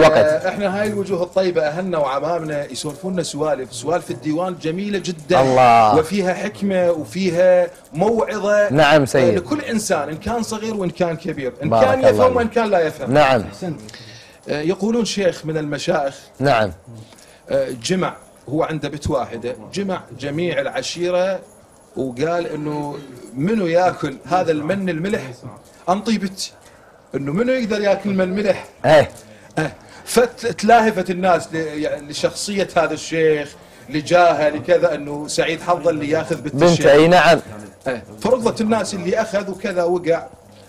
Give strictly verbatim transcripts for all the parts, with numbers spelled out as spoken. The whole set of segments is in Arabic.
وقت. احنا هاي الوجوه الطيبه اهلنا وعمامنا يسولفون لنا سوالف، سوالف الديوان جميله جدا الله. وفيها حكمه وفيها موعظه. نعم سيد. لكل انسان ان كان صغير وان كان كبير، ان بارك كان الله يفهم عليك. وان كان لا يفهم. نعم. يقولون شيخ من المشايخ نعم. جمع، هو عنده بنت واحده، جمع جميع العشيره وقال انه منو ياكل هذا المن الملح انطي بنتي، انه منو يقدر ياكل من الملح. ايه اه فتلاهفت الناس لشخصيه هذا الشيخ، لجاهه، لكذا، انه سعيد حظا اللي ياخذ بنت بنت. الشيخ. اي نعم. اه فرضت الناس اللي اخذ وكذا وقع،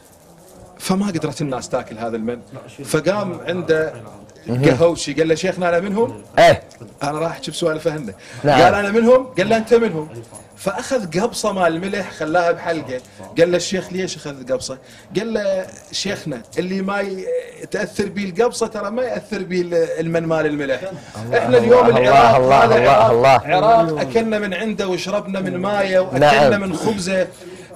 فما قدرت الناس تاكل هذا المن، فقام عنده قهوشي قال له شيخنا انا منهم؟ ايه انا راح اجيب سؤال فهمنا. نعم. قال انا منهم؟ قال له انت منهم. فاخذ قبصه مال الملح خلاها بحلقه، قال له الشيخ ليش اخذ قبصه؟ قال له شيخنا اللي ما يتاثر به القبصه ترى ما ياثر به المن مال الملح. احنا اليوم الله العراق الله هذا الله عراق, الله. عراق اكلنا من عنده وشربنا من مايه واكلنا نعم. من خبزه.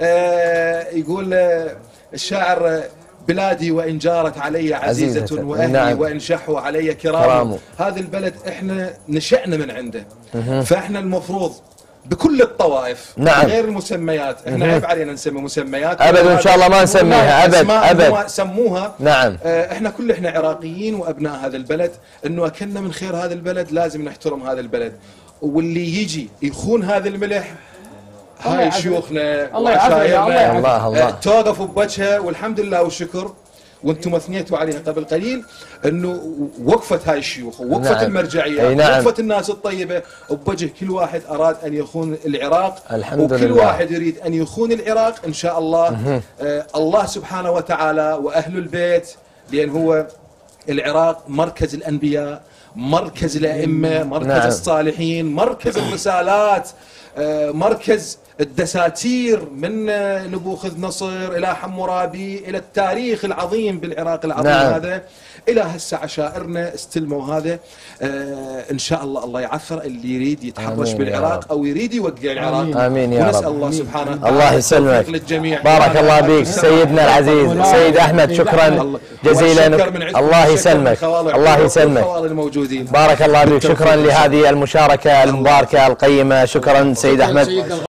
آه يقول آه الشاعر بلادي وإن جارت علي عزيزة, عزيزة. وأهلي نعم. وإن شحوا علي كرام, كرام. هذا البلد إحنا نشأنا من عنده. مه. فإحنا المفروض بكل الطوائف نعم. غير المسميات، إحنا عيب علينا نسمي مسميات أبدا إن شاء الله ما نسميها أبد أبد سموها. نعم. آه إحنا كل إحنا عراقيين وأبناء هذا البلد، إنه أكلنا من خير هذا البلد لازم نحترم هذا البلد، واللي يجي يخون هذا الملح هاي شيوخنا وعشائرنا الله الله توقفوا بوجهه، والحمد لله والشكر وانتم اثنيتوا عليها قبل قليل انه وقفت هاي الشيوخ ووقفت نعم. المرجعيه نعم. ووقفت الناس الطيبه بوجه كل واحد اراد ان يخون العراق، الحمد وكل لله. واحد يريد ان يخون العراق ان شاء الله. آه الله سبحانه وتعالى واهل البيت، لان هو العراق مركز الانبياء، مركز الائمه، مركز نعم. الصالحين، مركز الرسالات، آه مركز الدساتير من نبوخذ نصر إلى حمورابي إلى التاريخ العظيم بالعراق العظيم نعم. هذا إلى هسه عشائرنا استلموا هذا. آه إن شاء الله الله يعثر اللي يريد يتحرش بالعراق أو يريد يوقع العراق. آمين يا رب. ونسأل الله سبحانه وتعالى الله يسلمك للجميع. بارك الله بك سيدنا العزيز سيد أحمد، شكرا جزيلا. الله يسلمك الله يسلمك بارك الله بك. شكرا لهذه المشاركة المباركة القيمة. شكرا سيد أحمد.